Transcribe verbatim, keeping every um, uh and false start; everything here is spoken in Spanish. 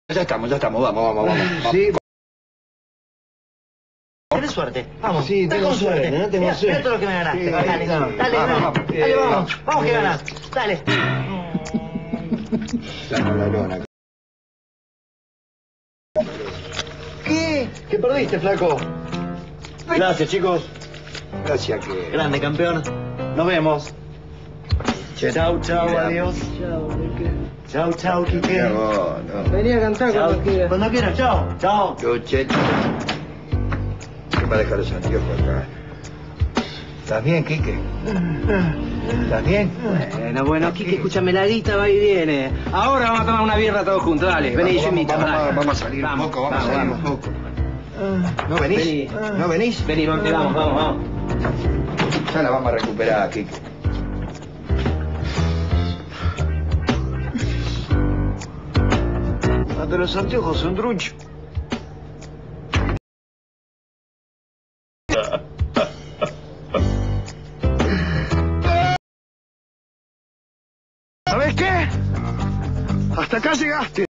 Ya estamos, ya estamos, vamos, vamos, vamos. Sí. Tienes suerte, vamos. Sí, tengo suerte, ¿no? Tengo Mira, suerte. mira todo lo que me ganaste. Sí, dale, ahí, dale, vamos, dale, vamos, dale, vamos. dale, Eh, vamos, vamos. vamos que Eh, ganas. Dale. La camarona. ¿Qué? ¿Qué perdiste, flaco? Gracias, chicos. Gracias, que... Grande, campeón. Nos vemos. Chau, chau, adiós. Chau, chau, Quique. No, no. Vení a cantar Chau. cuando quieras. Cuando quieras, chau. Chau. Chuchet. ¿Qué va a dejar los anteojos acá? ¿Estás bien, Quique? ¿Estás bien? Bueno, bueno, Quique, escúchame, la guita va y viene. Ahora vamos a tomar una birra todos juntos, dale. Vení, Vamos, yo invito. vamos, dale. vamos, vamos a salir Vamos, un poco, vamos, vamos, a salir vamos. un poco. ¿No venís? Vení. ¿No venís? Vení, vamos, vamos, vamos, vamos. Ya la vamos a recuperar, Quique. Hasta los anteojos son drunchos. ¿Sabés qué? Hasta acá llegaste.